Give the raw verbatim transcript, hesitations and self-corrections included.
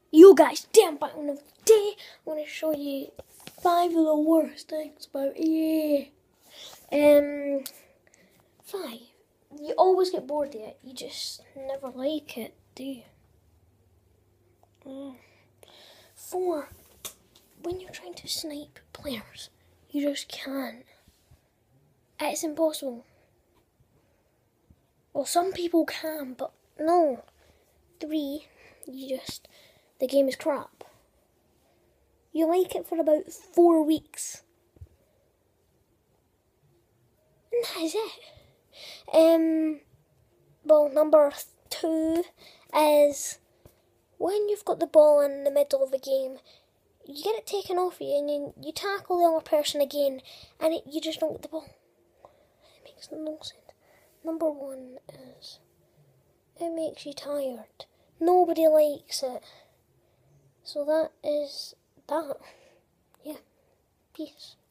You guys, damn back on the day. I'm gonna show you five of the worst things about E A. Um, five. You always get bored of it. You just never like it, do you? Mm. Four. When you're trying to snipe players, you just can't. It's impossible. Well, some people can, but no. Three. You just. The game is crap. You like it for about four weeks. And that is it. Um, well, number two is when you've got the ball in the middle of the game, you get it taken off you and you, you tackle the other person again and it, you just don't get the ball. It makes no sense. Number one is it makes you tired. Nobody likes it. So that is that. Yeah. Peace.